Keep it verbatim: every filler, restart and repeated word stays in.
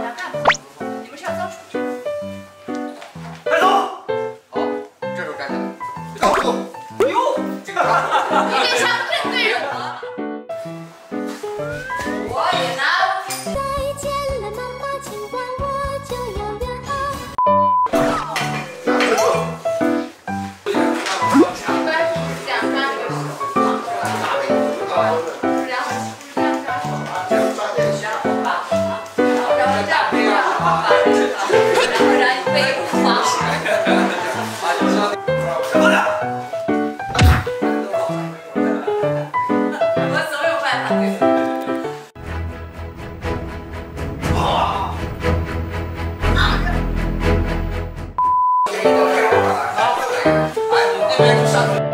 完蛋了！你们是要遭处决的。 带走。 好，这时候该打。 告诉我。哎呦，这个。 你这枪真对着我。我也拿。再见了，妈妈，今晚我就要约好。两分两分这个手放出来，然后这样抓手啊，然后把啊，然后然后这样这样把这个，然后然后背不放。 什么的？ 我总有办法对付。 啊！ 好，哎，你那边上。